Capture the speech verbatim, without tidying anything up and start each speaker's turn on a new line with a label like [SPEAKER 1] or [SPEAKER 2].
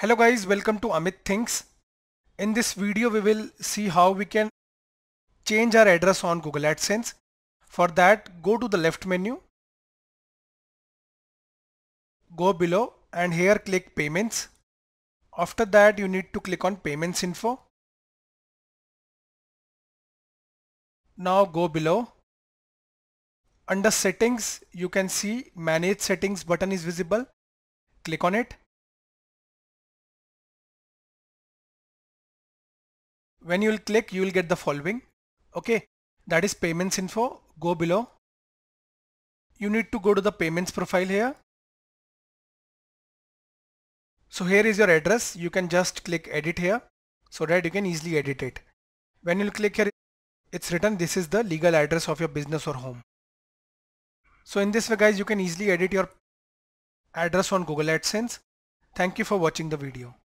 [SPEAKER 1] Hello guys, welcome to Amit Thinks. In this video we will see how we can change our address on Google AdSense. For that, go to the left menu, go below and here click Payments. After that you need to click on Payments Info. Now go below. Under Settings you can see Manage Settings button is visible. Click on it. When you will click, you will get the following. Okay, that is Payments Info. Go below. You need to go to the Payments profile here. So here is your address. You can just click Edit here so that you can easily edit it. When you click here, it's written this is the legal address of your business or home. So in this way guys, you can easily edit your address on Google AdSense. Thank you for watching the video.